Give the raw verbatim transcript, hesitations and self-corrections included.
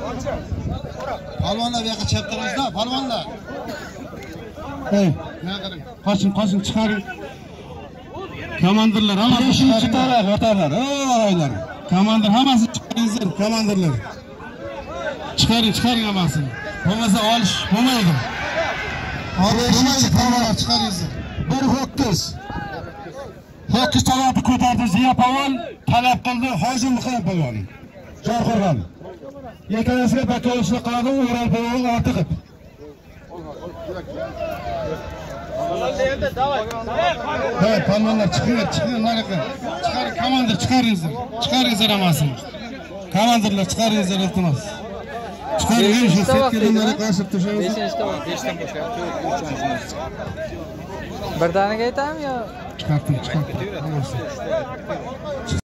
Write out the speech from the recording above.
Palvonlar bu yoqqa chap tarafda, palvonlar. Hey, nima qiling? qoching, qoching, chiqaring. Komandirlar hammasi chiqaringlar, o'tarlar. Oylar. Komandir hammasi chiqaringlar, komandirlar. Chiqaring, chiqaring hammasini. Bo'lmasa olish bo'lmaydi. Olmaydi, palvonlar chiqaringlar. Bir ho'kiz. Ho'kiz talabni ko'tardi, Ziya Pavon talab qildi, Hojim Muhammad Pavon. Jorqo'rg'on. Yekanasiga bakovishni qiladi, O'ral Pavon ortiq qilib. Hey, palvonlar chiqinglar, chiqinglar, nariga. Chiqaring, komandir chiqaringlar. Chiqaringlar hammasini. Komandirlar chiqaringlar iltimos. Chiqaring, shu setkalarga qarshi turishamiz. beshinchi to'rt, beshdan boshlab to'rt, uch. Birdaniga aytami yo? Chiqardim, chiqardim.